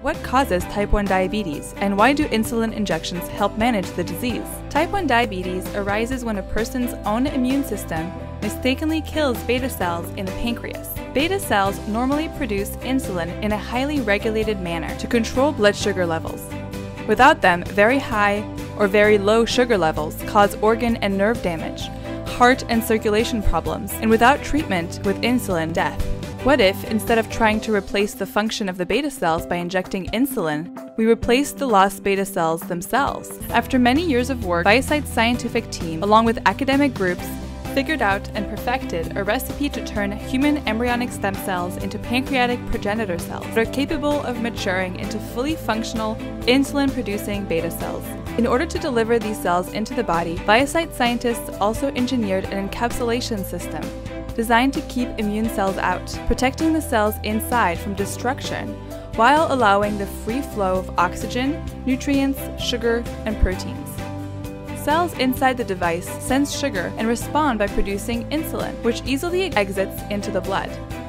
What causes type 1 diabetes, and why do insulin injections help manage the disease? Type 1 diabetes arises when a person's own immune system mistakenly kills beta cells in the pancreas. Beta cells normally produce insulin in a highly regulated manner to control blood sugar levels. Without them, very high or very low sugar levels cause organ and nerve damage, heart and circulation problems, and without treatment with insulin, death. What if, instead of trying to replace the function of the beta cells by injecting insulin, we replaced the lost beta cells themselves? After many years of work, ViaCyte's scientific team, along with academic groups, figured out and perfected a recipe to turn human embryonic stem cells into pancreatic progenitor cells that are capable of maturing into fully functional, insulin-producing beta cells. In order to deliver these cells into the body, ViaCyte scientists also engineered an encapsulation system designed to keep immune cells out, protecting the cells inside from destruction while allowing the free flow of oxygen, nutrients, sugar, and proteins. Cells inside the device sense sugar and respond by producing insulin, which easily exits into the blood.